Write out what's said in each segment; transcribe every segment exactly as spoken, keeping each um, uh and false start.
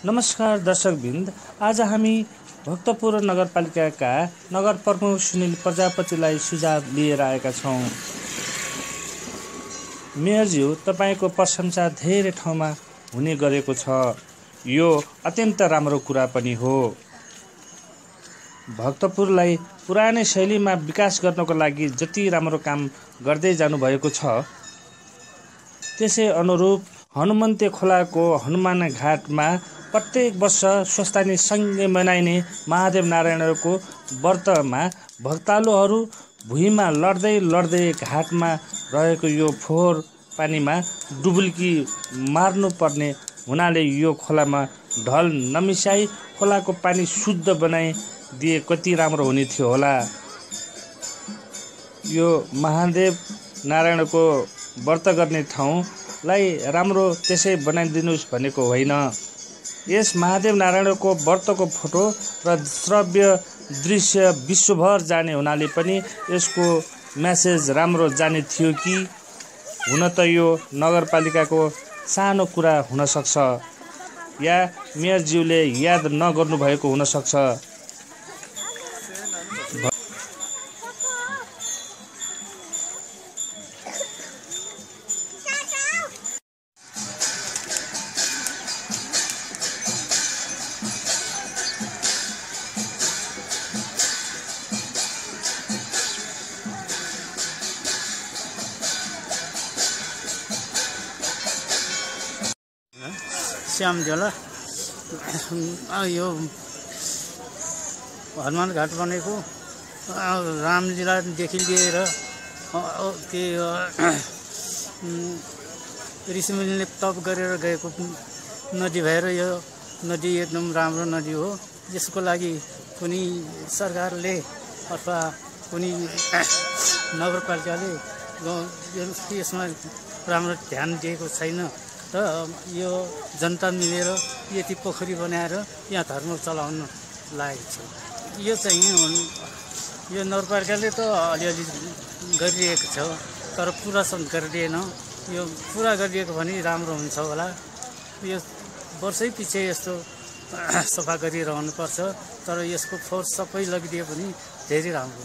नमस्कार दर्शकवृन्द, आज हामी भक्तपुर नगरपालिकाका नगर प्रमुख सुनिल प्रजापतिलाई सुझाव लिएर आएका छौँ। मेयरज्यू, तपाईको प्रशंसा धेरै ठाउँमा हुने गरेको छ। यो अत्यन्त राम्रो कुरा पनि हो। भक्तपुरलाई पुरानै शैलीमा विकास गर्नको लागि जति राम्रो काम गर्दै जानुभएको छ, त्यसै अनुरूप हनुमन्ते खोलाको हनुमान घाटमा प्रत्येक वर्ष स्वस्थानी सँगै मनाइने महादेव नारायणको व्रतमा भक्तालुहरू भुइँमा लड्दै लड्दै घाटमा रहेको यो फोहोर पानीमा डुबुल्की मार्नुपर्ने हुनाले यो खोलामा ढल नमिसाई खोलाको पानी शुद्ध बनाइदिए कति राम्रो हुने थियो होला। यो महादेव नारायणको व्रत गर्ने ठाउँलाई राम्रो त्यसै बनाइदिनुहोस् भनेको होइन। यस महादेव नारायणको व्रतको फोटो र श्रव्य दृश्य विश्वभर जाने हुनाले पनि यसको म्यासेज राम्रो जाने थियो कि हुन त यो नगरपालिकाको सानो कुरा हुन सक्छ, या मेयरज्यूले याद नगर्नुभएको हुन सक्छ। श्याम झोला यो हनुमान घाट बनेको रामलीलादेखि लिएर के ऋषिमुनिले तप गरेर गएको नदी भएर यो नदी एकदम राम्रो नदी हो। यसको लागि कुनै सरकारले अथवा कुनै नगरपालिकाले यसमा राम्रो ध्यान दिएको छैन र यो जनता मिलेर यति पोखरी बनाएर यहाँ धर्म चलाउन लागेको छ। यो चाहिँ यो नगरपालिकाले त अलिअलि गरिरहेको छ, तर पुरा गरिदिएन। यो पुरा गरिएको भने राम्रो हुन्छ होला। यो वर्षै पछि यस्तो सफा गरिरहनुपर्छ, तर यसको फोर्स सबै लगिदियो भने धेरै राम्रो।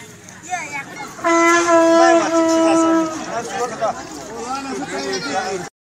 Yeah, yeah.